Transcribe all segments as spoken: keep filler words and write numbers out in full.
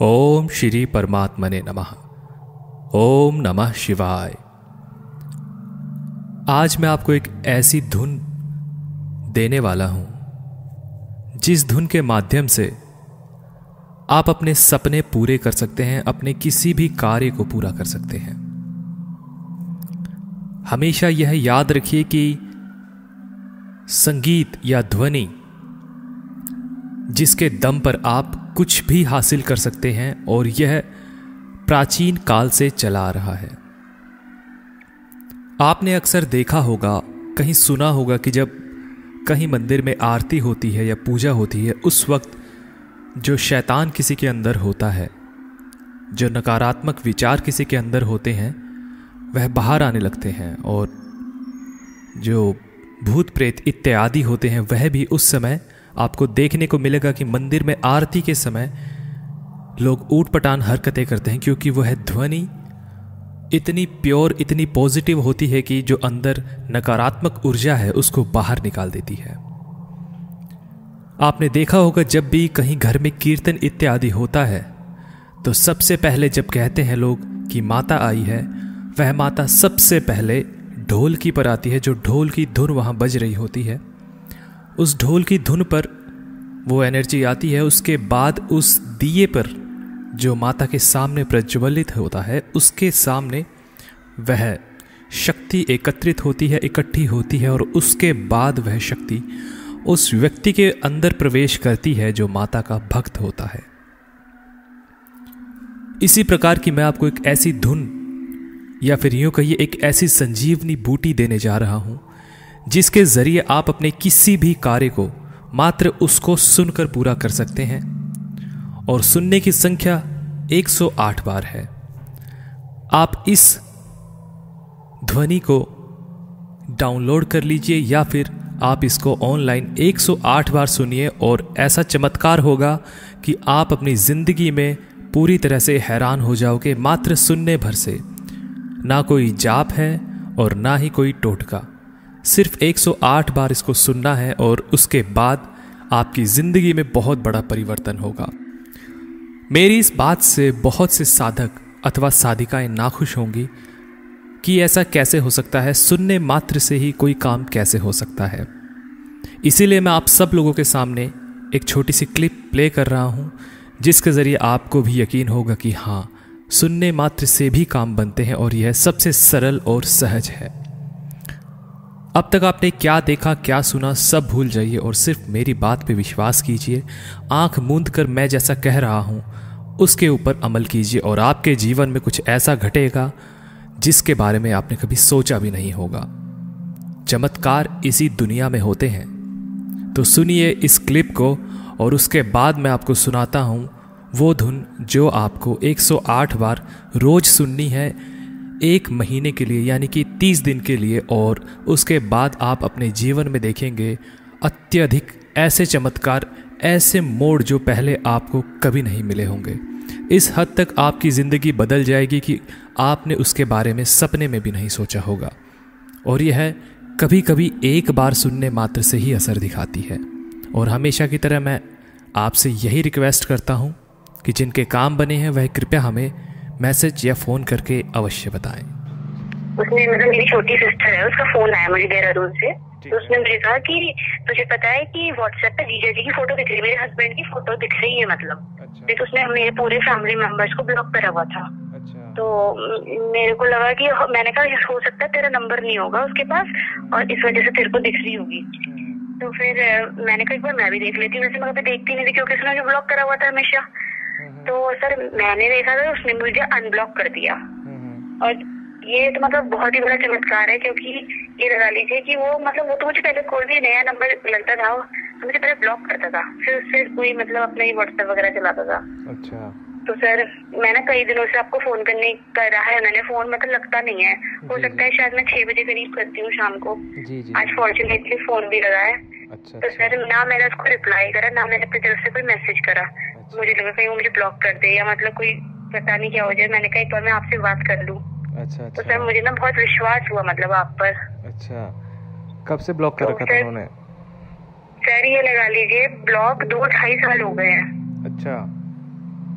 ओम श्री परमात्मने नमः। ओम नमः शिवाय। आज मैं आपको एक ऐसी धुन देने वाला हूं जिस धुन के माध्यम से आप अपने सपने पूरे कर सकते हैं, अपने किसी भी कार्य को पूरा कर सकते हैं। हमेशा यह याद रखिए कि संगीत या ध्वनि जिसके दम पर आप कुछ भी हासिल कर सकते हैं और यह प्राचीन काल से चला आ रहा है। आपने अक्सर देखा होगा, कहीं सुना होगा कि जब कहीं मंदिर में आरती होती है या पूजा होती है, उस वक्त जो शैतान किसी के अंदर होता है, जो नकारात्मक विचार किसी के अंदर होते हैं, वह बाहर आने लगते हैं और जो भूत प्रेत इत्यादि होते हैं वह भी उस समय आपको देखने को मिलेगा कि मंदिर में आरती के समय लोग ऊटपटांग हरकतें करते हैं, क्योंकि वह ध्वनि इतनी प्योर, इतनी पॉजिटिव होती है कि जो अंदर नकारात्मक ऊर्जा है उसको बाहर निकाल देती है। आपने देखा होगा जब भी कहीं घर में कीर्तन इत्यादि होता है तो सबसे पहले जब कहते हैं लोग कि माता आई है, वह माता सबसे पहले ढोलकी पर आती है। जो ढोल की धुन वहां बज रही होती है, उस ढोल की धुन पर वो एनर्जी आती है। उसके बाद उस दिए पर जो माता के सामने प्रज्वलित होता है, उसके सामने वह शक्ति एकत्रित होती है, इकट्ठी होती है और उसके बाद वह शक्ति उस व्यक्ति के अंदर प्रवेश करती है जो माता का भक्त होता है। इसी प्रकार की मैं आपको एक ऐसी धुन या फिर यूं कहिए एक ऐसी संजीवनी बूटी देने जा रहा हूं जिसके जरिए आप अपने किसी भी कार्य को मात्र उसको सुनकर पूरा कर सकते हैं। और सुनने की संख्या एक सौ आठ बार है। आप इस ध्वनि को डाउनलोड कर लीजिए या फिर आप इसको ऑनलाइन एक सौ आठ बार सुनिए और ऐसा चमत्कार होगा कि आप अपनी जिंदगी में पूरी तरह से हैरान हो जाओगे। मात्र सुनने भर से, ना कोई जाप है और ना ही कोई टोटका, सिर्फ एक सौ आठ बार इसको सुनना है और उसके बाद आपकी जिंदगी में बहुत बड़ा परिवर्तन होगा। मेरी इस बात से बहुत से साधक अथवा साधिकाएं नाखुश होंगी कि ऐसा कैसे हो सकता है, सुनने मात्र से ही कोई काम कैसे हो सकता है। इसीलिए मैं आप सब लोगों के सामने एक छोटी सी क्लिप प्ले कर रहा हूं जिसके जरिए आपको भी यकीन होगा कि हाँ, सुनने मात्र से भी काम बनते हैं और यह सबसे सरल और सहज है। अब तक आपने क्या देखा, क्या सुना, सब भूल जाइए और सिर्फ मेरी बात पे विश्वास कीजिए। आंख मूंद कर मैं जैसा कह रहा हूं उसके ऊपर अमल कीजिए और आपके जीवन में कुछ ऐसा घटेगा जिसके बारे में आपने कभी सोचा भी नहीं होगा। चमत्कार इसी दुनिया में होते हैं। तो सुनिए इस क्लिप को और उसके बाद मैं आपको सुनाता हूं वो धुन जो आपको एक सौ आठ बार रोज सुननी है, एक महीने के लिए, यानी कि तीस दिन के लिए। और उसके बाद आप अपने जीवन में देखेंगे अत्यधिक ऐसे चमत्कार, ऐसे मोड़ जो पहले आपको कभी नहीं मिले होंगे। इस हद तक आपकी ज़िंदगी बदल जाएगी कि आपने उसके बारे में सपने में भी नहीं सोचा होगा। और यह कभी कभी एक बार सुनने मात्र से ही असर दिखाती है। और हमेशा की तरह मैं आपसे यही रिक्वेस्ट करता हूँ कि जिनके काम बने हैं वह कृपया हमें मैसेज या फोन करके अवश्य बताएं। उसने मतलब मेरी छोटी सिस्टर है, उसका फोन आया मुझे देहरादून से। तो उसने मुझे कहा कि तुझे पता है कि व्हाट्सएप पे जीजा जी की फोटो दिख रही है, मेरे हस्बैंड की फोटो दिख रही है मतलब। अच्छा। तो उसने मेरे पूरे फैमिली मेंबर्स को ब्लॉक करा हुआ था। अच्छा। तो मेरे को लगा कि मैंने कहा हो सकता है तेरा नंबर नहीं होगा उसके पास और इस वजह से तेरे को दिख रही होगी। तो फिर मैंने कहा एक बार मैं भी देख लेती हूँ। वैसे मैं कभी देखती नहीं थी क्योंकि उसने मुझे ब्लॉक करा हुआ था हमेशा। तो सर मैंने देखा था उसने मुझे अनब्लॉक कर दिया। और ये तो मतलब बहुत ही बड़ा चमत्कार है, क्योंकि ये लगा लीजिए कि वो मतलब वो तो मुझे पहले कोई भी नया नंबर लगता था तो मुझे पहले ब्लॉक करता था, फिर उससे कोई मतलब अपना ही व्हाट्सएप वगैरह चलाता था। अच्छा। तो सर मैंने कई दिनों से आपको फोन करने करा है, मैंने फोन मतलब लगता नहीं है। हो सकता है शायद मैं छह बजे करीब करती हूँ शाम को। जी जी। आज फॉर्चुनेटली फोन भी लगा है। अच्छा। तो सर ना मैंने उसको रिप्लाई करा, ना मैंने अपनी तरफ से कोई मैसेज करा। मुझे लगा कहीं वो मुझे ब्लॉक कर दे या मतलब कोई पता नहीं क्या हो जाए। मैंने कहा एक बार मैं आपसे बात कर लूं। अच्छा, अच्छा। तो सर मुझे ना बहुत विश्वास हुआ मतलब आप पर। अच्छा, कब से ब्लॉक कर रखा था उन्होंने? सर ये लगा लीजिए ब्लॉक दो ढाई साल हो गए हैं। अच्छा।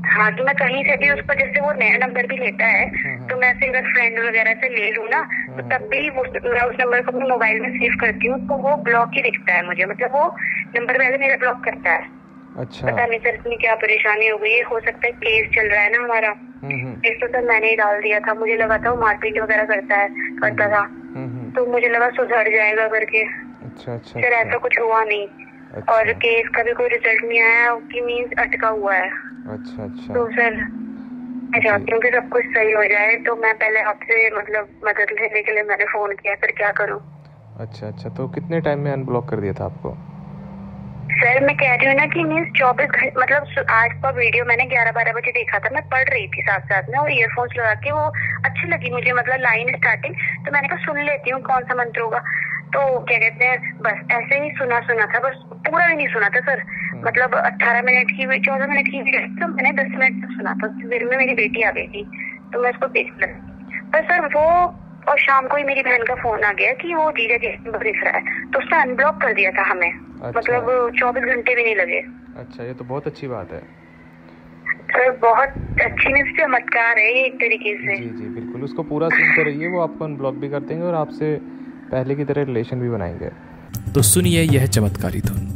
हाँ कि मैं कहीं से भी उसको, जैसे वो नया नंबर भी लेता है तो मैं ऐसे अगर फ्रेंड वगैरह से ले लूँ ना तो तब भी वो मैं उस नंबर को अपने मोबाइल में सेव करती हूँ तो वो ब्लॉक ही दिखता है मुझे, मतलब वो नंबर पहले मेरा ब्लॉक करता है। अच्छा। पता नहीं सर इसमें क्या परेशानी हो गई है, हो सकता है केस चल रहा है ना हमारा, केस तो सर मैंने ही डाल दिया था, मुझे लगा था वो मारपीट वगैरह करता है करता था तो मुझे लगा सुधर जाएगा करके। अच्छा अच्छा। सर ऐसा कुछ हुआ नहीं। अच्छा। और केस का भी कोई रिजल्ट नहीं आया कि मीन्स अटका हुआ है। अच्छा अच्छा। तो सर मैं चाहती हूँ कि सब कुछ सही हो जाए, तो मैं पहले आपसे मतलब मदद लेने के लिए मैंने फोन किया, फिर क्या करूँ। अच्छा अच्छा, तो कितने टाइम में अनब्लॉक कर दिया था आपको? सर मैं कह रही हूँ ना कि मीन्स चौबीस घंटे, मतलब आज का वीडियो मैंने ग्यारह बारह बजे देखा था, मैं पढ़ रही थी साथ साथ में और ईयरफोन्स लगा के, वो अच्छी लगी मुझे, मतलब लाइन स्टार्टिंग, तो मैंने कहा सुन लेती हूँ कौन सा मंत्र होगा। तो क्या कहते हैं, बस ऐसे ही सुना सुना था, बस पूरा भी नहीं सुना था सर, मतलब अट्ठारह मिनट की चौदह मिनट की वीडियो तो मैंने दस मिनट तक सुना था, फिर में मेरी बेटी आ गई थी तो मैं उसको देख लगी। पर सर वो, और शाम को ही मेरी बहन का फोन आ गया कि वो जीजा जी नंबर दिख रहा है, तो उसने अनब्लॉक कर दिया था हमें। अच्छा। मतलब चौबीस घंटे भी नहीं लगे। अच्छा, ये तो बहुत अच्छी बात है सर, बहुत अच्छी नहीं, चमत्कार है ये एक तरीके से। जी जी बिल्कुल, उसको पूरा सुनते रहिए, वो आपको अनब्लॉक भी कर देंगे और आपसे पहले की तरह रिलेशन भी बनाएंगे। तो सुनिए यह चमत्कारी धुन।